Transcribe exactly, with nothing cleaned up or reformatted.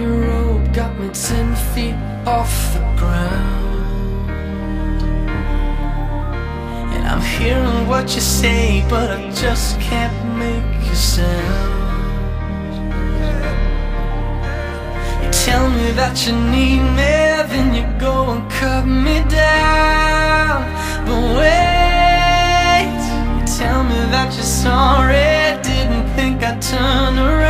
your robe got me ten feet off the ground, and I'm hearing what you say, but I just can't make a sound. You tell me that you need me, then you go and cut me down. But wait, you tell me that you're sorry, didn't think I'd turn around.